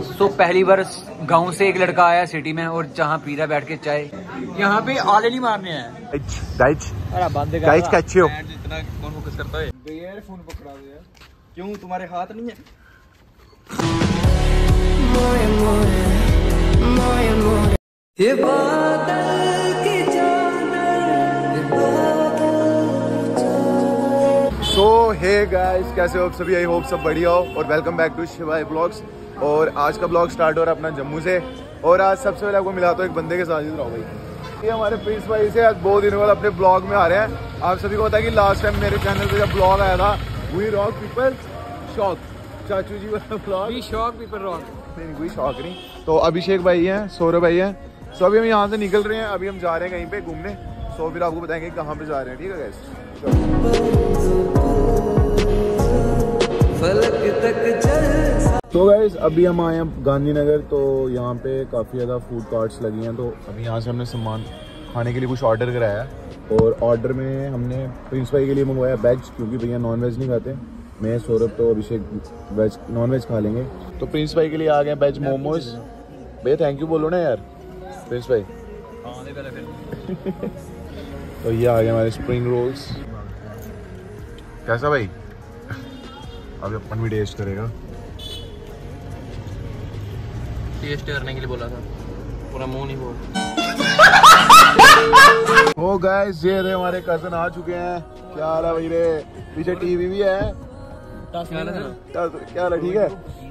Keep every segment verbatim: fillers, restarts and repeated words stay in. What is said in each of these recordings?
सो पहली बार गांव से एक लड़का आया सिटी में और जहाँ पी रहा बैठ के चाय। यहाँ पे आले नहीं मारने हैं। गाइस गाइस कैसे हो? इतना कौन फोकस करता है? यार फोन पकड़ा दो यार। क्यों तुम्हारे हाथ नहीं है? ये बादल की सो हे गाइस, कैसे हो आप सभी? आई होप सब बढ़िया हो और welcome back to Shivay vlogs. और आज का ब्लॉग स्टार्ट हो रहा है अपना जम्मू से। और आज सबसे पहले आपको मिला तो एक बंदे के साथ ही रहो भाई। ये हमारे प्रिंस भाई से आज दो दिनों बाद अपने ब्लॉग में आ रहे हैं। आप सभी को पता है कि लास्ट टाइम मेरे चैनल पे जब ब्लॉग आया था वी रॉक पीपल शॉक, चाचू जी वाला vlog, we shock people rock. नहीं कोई शॉक नहीं। तो अभिषेक भाई हैं, सौरभ भाई हैं। सो अभी हम यहाँ से निकल रहे हैं, अभी हम जा रहे हैं कहीं पे घूमने। सो फिर आपको बताएंगे कहाँ पे जा रहे हैं, ठीक है गाइस? तो गाइस अभी हम आए हैं गांधीनगर। तो यहाँ पे काफ़ी ज़्यादा फूड कार्ट्स लगी हैं। तो अभी यहाँ से हमने सामान खाने के लिए कुछ ऑर्डर कराया है। और ऑर्डर में हमने प्रिंस भाई के लिए मंगवाया वेज, क्योंकि भैया नॉन वेज नहीं खाते। मैं सौरभ तो अभिषेक वेज नॉन वेज खा लेंगे। तो प्रिंस भाई के लिए आ गए वेज मोमोज। भैया थैंक यू बोलो ना यार प्रिंस भाई। तो ये आ गए हमारे स्प्रिंग रोल्स। कैसा भाई? अभी अपन भी टेस्ट करेगा। टेस्ट करने के लिए बोला था, पूरा मुंह नहीं बोल। ओ गाइस ये रे हमारे कजन आ चुके हैं। क्या हाल है भाई रे? पीछे टीवी भी है। क्या हाल है? ठीक है।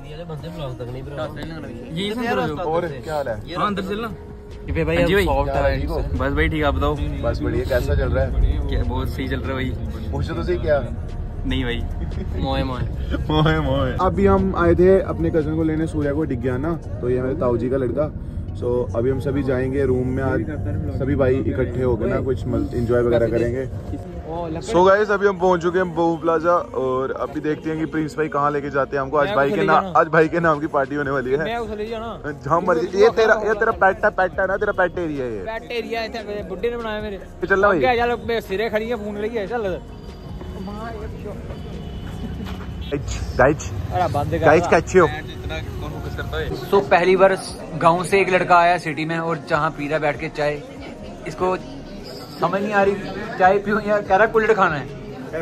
और क्या हाल है? अंदर चलना भाई। बस भाई ठीक है, आप बताओ। बस बढ़िया। कैसा चल रहा है? क्या बहुत सही चल रहा है भाई। पूछो तो सही। क्या? नहीं भाई मोए मोए मोए मोए। अभी हम आए थे अपने कजन को लेने, सूर्या को दिख गया ना। तो ये मेरे ताऊ जी का लड़का। सो अभी हम सभी जाएंगे रूम में। आज सभी भाई इकट्ठे होकर ना कुछ एंजॉय वगैरह करेंगे। सो so गाइस अभी हम पहुंच चुके हैं बहू प्लाजा। और अभी देखते हैं कि प्रिंस भाई कहाँ लेके जाते हैं हमको। आज भाई के नाम आज भाई के नाम की पार्टी होने वाली है। जहाँ मर्जी। ये तेरा ये तेरा पेट है, पेट है ना तेरा? पेट एरिया है ये। पेट एरिया है, बुड्ढे ने बनाया मेरे। चल भाई चल, सिरे खड़ी है, फोन लगी है। चल गाइस गाइस कैसे हो? इतना कौन फोकस करता है? सो पहली बार गांव से एक लड़का आया सिटी में और जहाँ पी रहा बैठ के चाय। इसको समझ नहीं आ रही चाय पीऊं या कह रहा कुल्हड़ खाना है।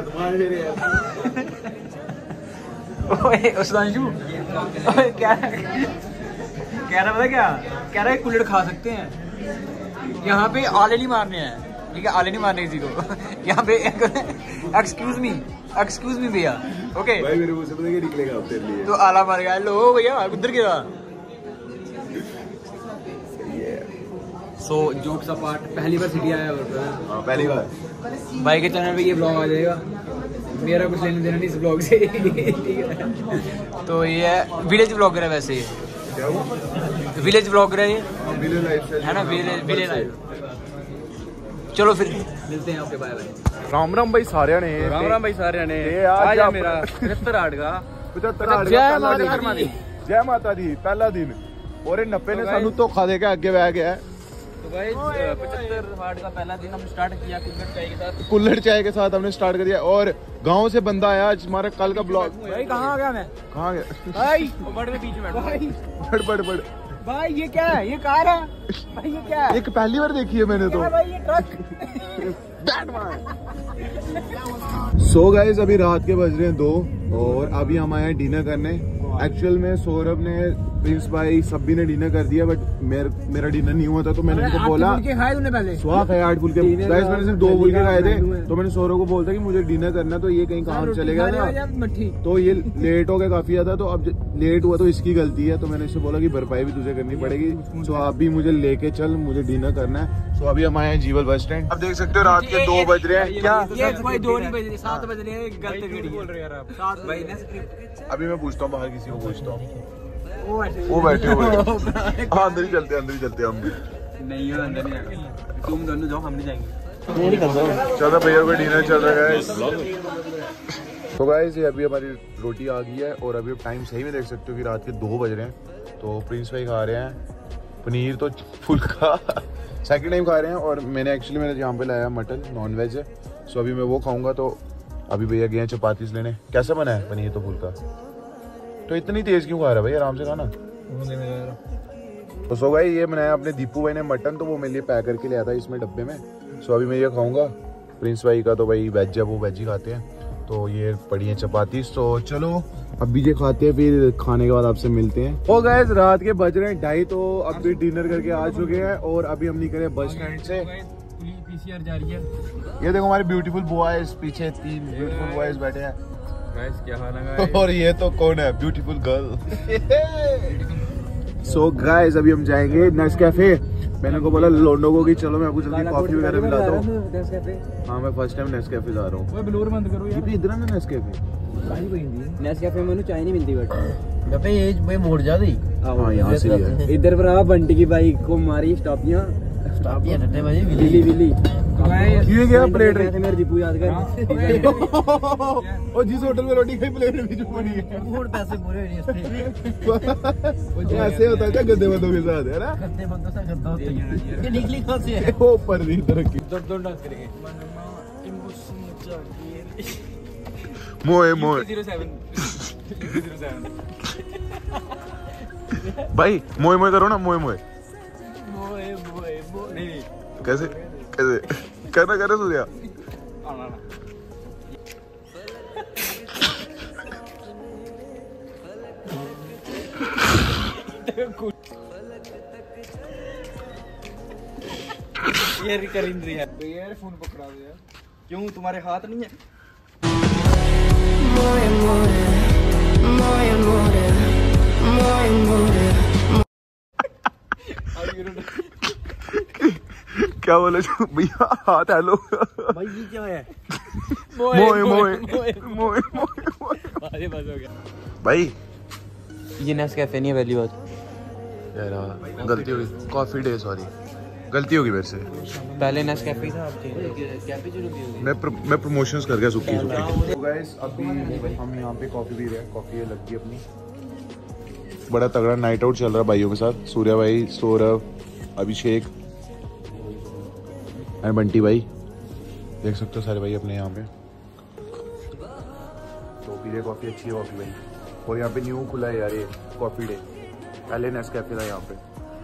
ओए उस्तांशु क्या कह रहा पता क्या कह रहा है? कुल्हड़ खा सकते हैं। यहाँ पे आले नहीं मारने हैं, ठीक है? आले नहीं मारने किसी को। यहाँ पे एक्सक्यूज मी एक्सक्यूज मी भैया। ओके भाई मेरे मुंह से पता क्या निकलेगा अब तेरे लिए? तो आला मार गया। लो भैया उधर गया। सो जोक्स अपार्ट, पहली बार सिटी आया है। हाँ पहली बार। भाई के चैनल पे ये ब्लॉग आ जाएगा। मेरा कुछ लेने देना नहीं इस ब्लॉग से, ठीक है? तो ये है विलेज ब्लॉगर है। वैसे ये विलेज ब्लॉगर है, ये है ना? Village life. चलो फिर मिलते हैं। Okay bye bye. Ram Ram भाई सारे ने। राम राम भाई सारे ने। आज मेरा पचहत्तर आठ का पचहत्तर आठ का जय माता दी पहला दिन। और नब्बे ने सानू धोखा देके आगे बह गया। तो भाई पचहत्तर आठ का पहला दिन हम स्टार्ट किया कुल्हड़ चाय के साथ। कुल्हड़ चाय के साथ हमने स्टार्ट कर दिया। और गांव से बंदा आया आज हमारा कल का ब्लॉग। भाई कहाँ आ गया मैं? कहाँ गया भाई? बड़ में बीच में भाई। बड़ बड़ बड़ भाई ये क्या है? ये कार है भाई? ये क्या है? एक पहली बार देखी है मैंने तो भाई। ये ट्रक। सो गाइस अभी रात के बज रहे हैं दो और अभी हम आए हैं डिनर करने। एक्चुअल में सौरभ ने, प्रिंस भाई सभी ने डिनर कर दिया, बट मेर, मेरा डिनर नहीं हुआ था। तो मैंने उनको बोला स्वाद है आठ फुलके। गाइस मैंने सिर्फ दो फुलके खाए थे। तो मैंने सौरभ को बोलता कि मुझे डिनर करना, तो ये कहीं काम चलेगा ना। तो ये लेट हो गया काफी ज्यादा। तो अब लेट हुआ तो इसकी गलती है। तो मैंने इससे बोला कि भरपाई भी तुझे करनी पड़ेगी। सो आप भी मुझे लेके चल, मुझे डिनर करना है। सो अभी हम आए हैं जीवल बस स्टैंड। अब देख सकते हो रात के दो बज रहे हैं। क्या दो नहीं बज रहे, सात बज रहे हैं। गलत बोल रहे यार आप। अभी मैं पूछता हूँ बाहर किसी को पूछता हूँ। वो बैठे हुए हाँ अंदर ही चलते अंदर ही चलते हम। नहीं अंदर नहीं जाएगा, तुम दोनों जाओ, हम नहीं जाएंगे। चलो भैया को डिनर चल रहा है। तो गाइस ये अभी हमारी रोटी आ गई है। और अभी टाइम सही में देख सकते हो कि रात के दो बज रहे हैं। तो प्रिंस भाई खा रहे हैं पनीर तो फुल्का सेकंड टाइम खा रहे हैं। और मैंने एक्चुअली मैंने यहाँ पे लाया मटन नॉन वेज है। सो अभी मैं वो खाऊंगा। तो अभी भैया गए चपातीस लेने। कैसा बना है पनीर तो फुल्का? तो इतनी तेज क्यों खा रहा है भाई? आराम से खाना। तो सो भाई ये बनाया अपने दीपू भाई ने मटन, तो वो मेरे लिए पैक करके ले आया था इसमें डब्बे में। सो अभी मैं ये खाऊंगा। प्रिंस भाई का तो भाई वेज है, वो वेज ही खाते हैं। तो ये पड़ी है चपाती। तो चलो अभी ये खाते हैं, फिर खाने के बाद आपसे मिलते हैं। ओ गाइस रात के बज रहे हैं ढाई, तो अभी डिनर करके आ चुके हैं और अभी हम निकले बस स्टैंड से। पीसीआर जा रही है। ये देखो हमारे ब्यूटीफुल बॉयज, पीछे तीन ब्यूटीफुल बॉयज बैठे हैं। गाइस क्या हाल है? और ये तो कौन है? Beautiful girl. सो गाइस अभी हम जाएंगे नेस्कैफे। मैंने को बोला लोंडो को कि चलो मैं आपको जल्दी कॉफी वगैरह मिलाता हूँ। हाँ मैं फर्स्ट टाइम नेस्कैफे जा रहा हूँ। ओए ब्लोर बंद करो यार। इधर ना नेस्कैफे नेस्कैफे में चाय नहीं मिलती बट अबे ये भाई मोड़ जा दी। हाँ यहाँ से भी है। इधर पर आ बंटी की बाइक को मारी स्टॉपियां स्टॉपियां टट्टे भाई विली विली। ये क्या प्लेट है मेरे दीपू याद कर। और जिस होटल में रोटी खाई प्लेट में जो पड़ी है और पैसे पूरे हो रहे ऐसे होता है गद्दे बंदों के साथ है ना। गद्दे बंदों से गद्दा होता है। ये निकली कहां से है? वो पर नहीं तरक्की दो दो डांस करेंगे। मोए मोए ज़ीरो सेवन ज़ीरो सेवन भाई मोए मोए करो ना। मोए मोए मोए मोए मोए नहीं नहीं कैसे कैसे करना करना सूर्या। आना ना ये करिंद्र है यार। फोन पकड़ा दो यार। क्यों तुम्हारे हाथ नहीं है? More and more, more and more, more and more. क्या बोले भैया? हाथ हेलो भाई ये क्या है? मोए मोए मोए मोए अरे बस हो गया भाई। ये नेस्कैफे नहीं है पहली बात। यार गलती होगी। कॉफी डे सॉरी, गलती होगी मेरे से। पहले नेस्कैफे था आपके कैपेचिनो भी होगी। मैं प्र, मैं प्रमोशंस कर गया सुक्की सुक्की। तो गाइस अभी हम यहाँ पे कॉफी पी रहे हैं। कॉफी ये लग गई अपनी। बड़ा तगड़ा नाइट आउट चल रहा है भाइयों के साथ। सूर्या भाई, सौरभ, अभिषेक एंड बंटी भाई, देख सकते हो सारे भाई अपने यहाँ पे। तो पी रहे कॉफी। अच्छी है कॉफी भाई। और यहाँ पे न्यू खुला है यार ये कॉफी डे। पहले नेस्कैफे था यहाँ पे।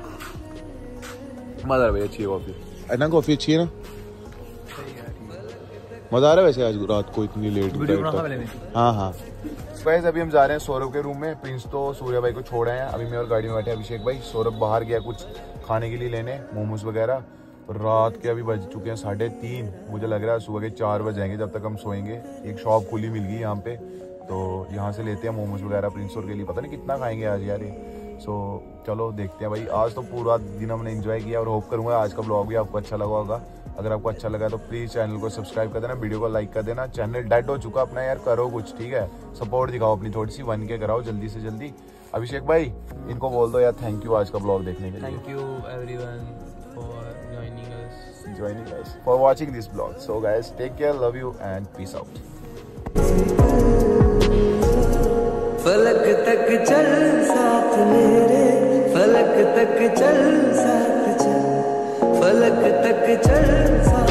मजा आ रहा है भाई। अच्छी है कॉफी है ना। कॉफी अच्छी है ना। मजा आ रहा है वैसे आज रात को इतनी लेट। हाँ हाँ गाइस अभी हम जा रहे हैं सौरभ के रूम में। प्रिंस तो सूर्या भाई को छोड़ आए हैं। अभी मैं और गाड़ी में बैठे अभिषेक भाई। सौरभ बाहर गया कुछ खाने के लिए लेने, मोमोज वगैरह। रात के अभी बज चुके हैं साढ़े तीन। मुझे लग रहा है सुबह के चार बज जाएंगे जब तक हम सोएंगे। एक शॉप खुली मिल गई यहाँ पे, तो यहाँ से लेते हैं मोमोज वगैरह प्रिंस और के लिए। पता नहीं कितना खाएंगे आज यार ये। सो चलो देखते हैं भाई। आज तो पूरा दिन हमने एंजॉय किया और होप करूँगा आज का ब्लॉग भी आपको अच्छा लगा होगा। अगर आपको अच्छा लगा तो प्लीज़ चैनल को सब्सक्राइब कर देना, वीडियो को लाइक कर देना। चैनल डेड हो चुका अपना यार, करो कुछ ठीक है। सपोर्ट दिखाओ अपनी थोड़ी सी, वन के कराओ जल्दी से जल्दी। अभिषेक भाई इनको बोल दो यार थैंक यू आज का ब्लॉग देखने के लिए। Thank you everyone for joining us joining us for watching this vlog. So guys take care, love you and peace out. फलक तक चल साथ मेरे, फलक तक चल साथ चल, फलक तक चल साथ